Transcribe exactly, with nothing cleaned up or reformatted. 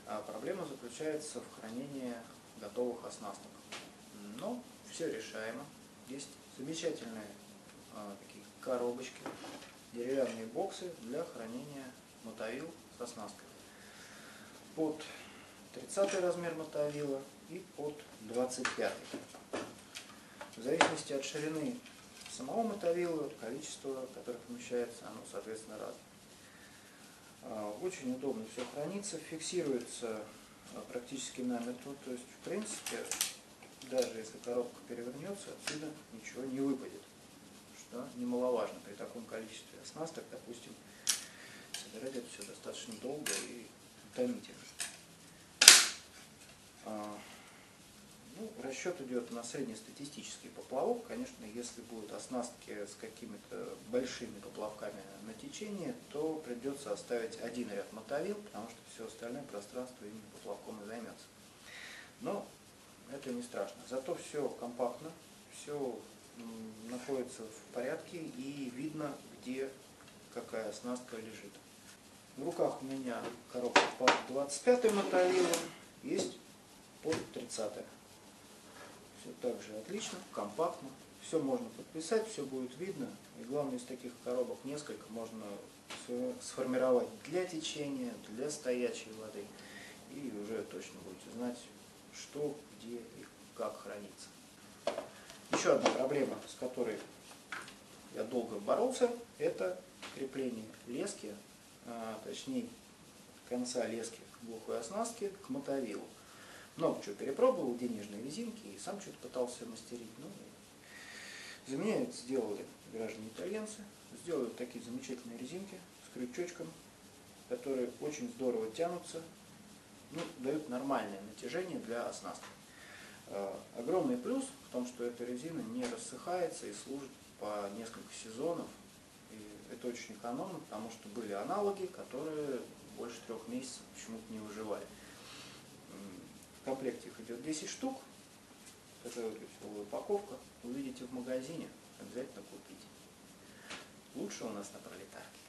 А проблема заключается в хранении готовых оснасток. Но все решаемо. Есть замечательные а, такие коробочки, деревянные боксы для хранения мотовил с оснасткой. Под тридцатый размер мотовила и под двадцать пятый. В зависимости от ширины самого мотовила, количество, которое помещается, оно, соответственно, разное. Очень удобно все хранится, фиксируется практически намертво. То есть, в принципе, даже если коробка перевернется, отсюда ничего не выпадет. Что немаловажно при таком количестве оснасток, допустим, собирать это все достаточно долго и утомительно. Ну, расчет идет на среднестатистический поплавок. Конечно, если будут оснастки с какими-то большими поплавками на течение, то придется оставить один ряд мотовил, потому что все остальное пространство именно поплавком и займется. Но это не страшно. Зато все компактно, все находится в порядке и видно, где какая оснастка лежит. В руках у меня коробка под двадцать пятый мотовилом, есть под тридцатый. Все так же отлично, компактно. Все можно подписать, все будет видно. И главное, из таких коробок несколько можно сформировать для течения, для стоячей воды. И уже точно будете знать, что, где и как хранится. Еще одна проблема, с которой я долго боролся, это крепление лески, а, точнее конца лески глухой оснастки к мотовилу. Много чего перепробовал, денежные резинки, и сам что-то пытался мастерить. Ну, за меня это сделали граждане итальянцы. Сделали такие замечательные резинки с крючочком, которые очень здорово тянутся, ну, дают нормальное натяжение для оснастки. Огромный плюс в том, что эта резина не рассыхается и служит по несколько сезонов. И это очень экономно, потому что были аналоги, которые больше трех месяцев почему-то не выживали. В комплекте их идет десять штук. Такая вот веселая упаковка. Увидите в магазине, обязательно купите. Лучше у нас на Пролетарке.